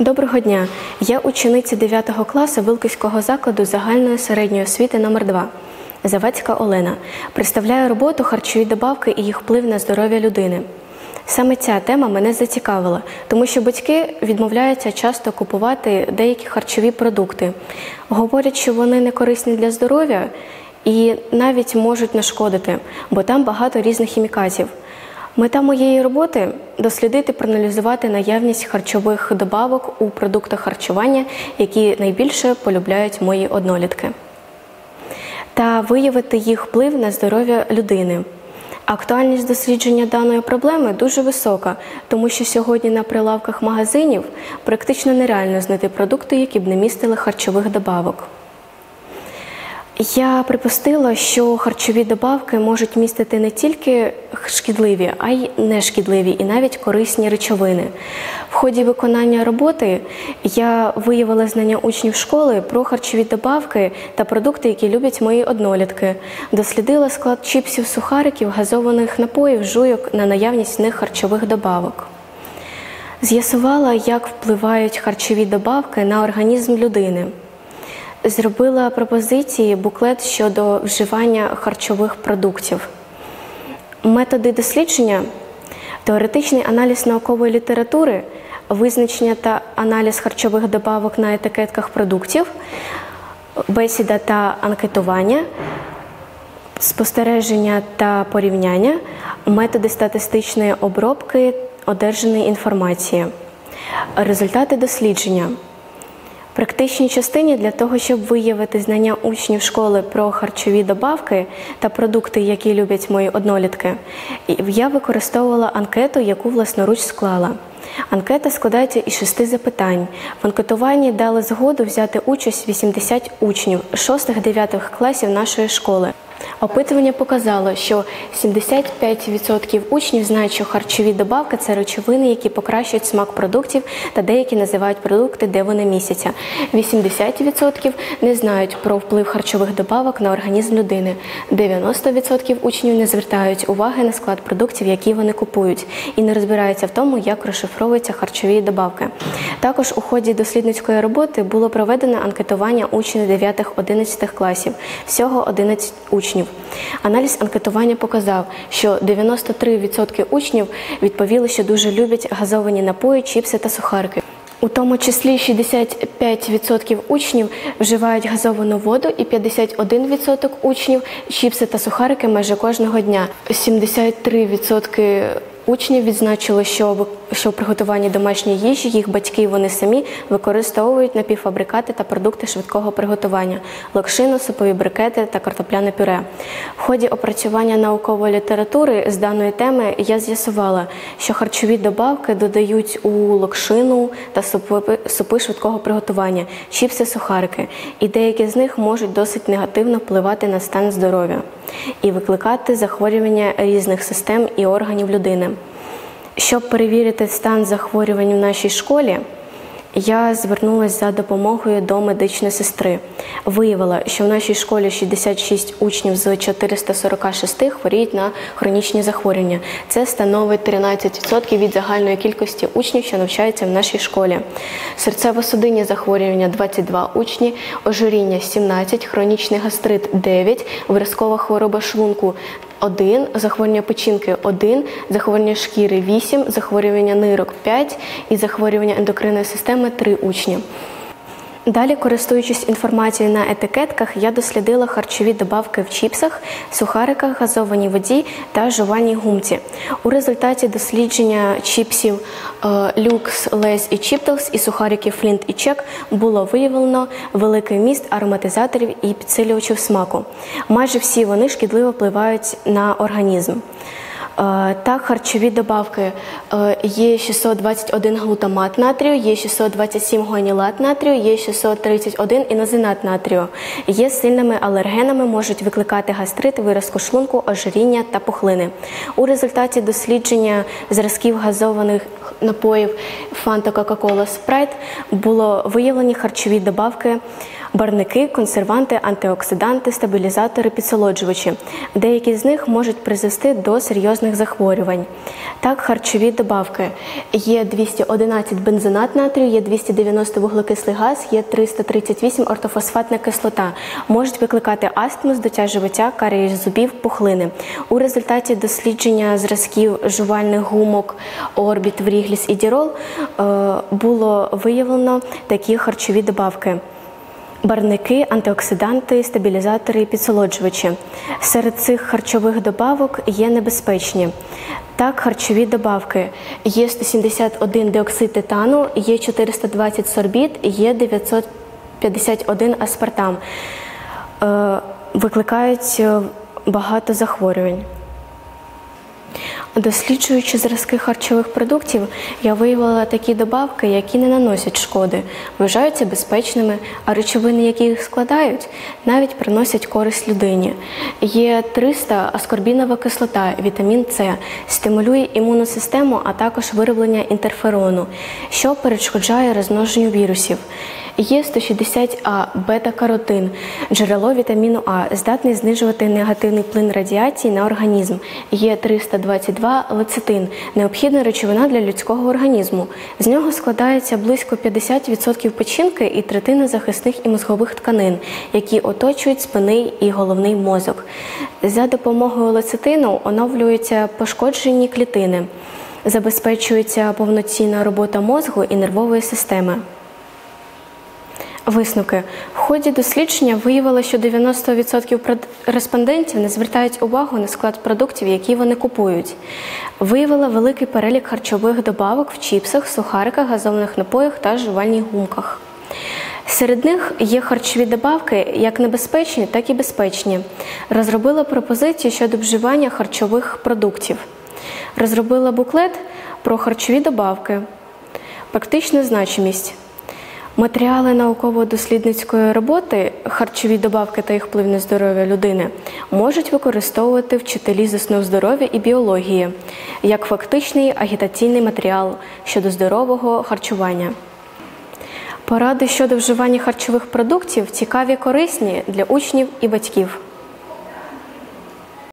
Доброго дня! Я учениця 9 класу Вилківського закладу загальної середньої освіти номер 2 Завадська Олена. Представляю роботу «Харчові добавки і їх вплив на здоров'я людини». Саме ця тема мене зацікавила, тому що батьки відмовляються часто купувати деякі харчові продукти. Говорять, що вони не корисні для здоров'я і навіть можуть нашкодити, бо там багато різних хімікатів. Мета моєї роботи – дослідити, проаналізувати наявність харчових добавок у продуктах харчування, які найбільше полюбляють мої однолітки, та виявити їх вплив на здоров'я людини. Актуальність дослідження даної проблеми дуже висока, тому що сьогодні на прилавках магазинів практично нереально знайти продукти, які б не містили харчових добавок. Я припустила, що харчові добавки можуть містити не тільки шкідливі, а й нешкідливі і навіть корисні речовини. В ході виконання роботи я виявила знання учнів школи про харчові добавки та продукти, які люблять мої однолітки. Дослідила склад чіпсів, сухариків, газованих напоїв, жуйок на наявність в них харчових добавок. З'ясувала, як впливають харчові добавки на організм людини. Зробила пропозиції, буклет щодо вживання харчових продуктів. Методи дослідження – теоретичний аналіз наукової літератури, визначення та аналіз харчових добавок на етикетках продуктів, бесіда та анкетування, спостереження та порівняння, методи статистичної обробки одержаної інформації. Результати дослідження. В практичній частині для того, щоб виявити знання учнів школи про харчові добавки та продукти, які люблять мої однолітки, я використовувала анкету, яку власноруч склала. Анкета складається із 6 запитань. В анкетуванні дали згоду взяти участь 80 учнів 6-9 класів нашої школи. Опитування показало, що 75% учнів знають, що харчові добавки – це речовини, які покращують смак продуктів, та деякі називають продукти, де вони містяться. 80% не знають про вплив харчових добавок на організм людини. 90% учнів не звертають уваги на склад продуктів, які вони купують, і не розбираються в тому, як розшифровуються харчові добавки. Також у ході дослідницької роботи було проведено анкетування учнів 9-11 класів, всього 11 учнів. Аналіз анкетування показав, що 93% учнів відповіли, що дуже люблять газовані напої, чіпси та сухарики. У тому числі 65% учнів вживають газовану воду і 51% учнів чіпси та сухарики майже кожного дня. 73% учнів відзначили, що в приготуванні домашньої їжі їх батьки і вони самі використовують напівфабрикати та продукти швидкого приготування – локшину, супові брикети та картопляне пюре. В ході опрацювання наукової літератури з даної теми я з'ясувала, що харчові добавки додають у локшину та супи швидкого приготування, чіпси, сухарики, і деякі з них можуть досить негативно впливати на стан здоров'я і викликати захворювання різних систем і органів людини. Щоб перевірити стан захворювань у нашій школі, я звернулася за допомогою до медичної сестри. Виявила, що в нашій школі 66 учнів з 446 хворіють на хронічні захворювання. Це становить 13% від загальної кількості учнів, що навчаються в нашій школі. Серцево-судинні захворювання – 22 учні, ожиріння – 17, хронічний гастрит – 9, виразкова хвороба шлунку – 1, захворювання печінки – 1, захворювання шкіри – 8, захворювання нирок – 5 і захворювання ендокринної системи – 3 учні. Далі, користуючись інформацією на етикетках, я дослідила харчові добавки в чіпсах, сухариках, газованій воді та жувальній гумці. У результаті дослідження чіпсів Люкс, Лейс і Чіптелс і сухариків Флінт і Чек було виявлено великий вміст ароматизаторів і підсилювачів смаку. Майже всі вони шкідливо впливають на організм. Так, харчові добавки є 621 глутамат натрію, є 627 гуанілат натрію, є 631 інозинат натрію. Є сильними алергенами, можуть викликати гастрит, виразку шлунку, ожиріння та пухлини. У результаті дослідження зразків газованих напоїв Фанта, Кока-Кола, Спрайт було виявлені харчові добавки Барвники, консерванти, антиоксиданти, стабілізатори, підсолоджувачі. Деякі з них можуть призвести до серйозних захворювань. Так, харчові добавки. Є 211 бензонат натрію, є 290 вуглекислий газ, є 338 ортофосфатна кислота. Можуть викликати астму, здуття живота, карієс зубів, пухлини. У результаті дослідження зразків жувальних гумок Орбіт, Врігліс і Дірол було виявлено такі харчові добавки. Барвники, антиоксиданти, стабілізатори і підсолоджувачі. Серед цих харчових добавок є небезпечні. Так, харчові добавки. Є 171 диоксид титану, є 420 сорбіт, є 951 аспартам. Викликають багато захворювань. Досліджуючи зразки харчових продуктів, я виявила такі добавки, які не наносять шкоди, вважаються безпечними, а речовини, які їх складають, навіть приносять користь людині. Є 300 аскорбінова кислота, вітамін С, стимулює імунну систему, а також вироблення інтерферону, що перешкоджає розмноженню вірусів. Є 160А, бета-каротин, джерело вітаміну А, здатний знижувати негативний вплив радіації на організм. Є 322 лецитин, необхідна речовина для людського організму. З нього складається близько 50% печінки і третина захисних і мозгових тканин, які оточують спинний і головний мозок. За допомогою лецитину оновлюються пошкоджені клітини, забезпечується повноцінна робота мозку і нервової системи. Висновки. В ході дослідження виявилося, що 90% респондентів не звертають увагу на склад продуктів, які вони купують. Виявила великий перелік харчових добавок в чіпсах, сухариках, газованих напоях та жувальних гумках. Серед них є харчові добавки як небезпечні, так і безпечні. Розробила пропозицію щодо вживання харчових продуктів. Розробила буклет про харчові добавки. Практична значимість. Матеріали науково-дослідницької роботи, харчові добавки та їх вплив на здоров'я людини можуть використовувати вчителі з основ здоров'я і біології як фактичний агітаційний матеріал щодо здорового харчування. Поради щодо вживання харчових продуктів цікаві і корисні для учнів і батьків.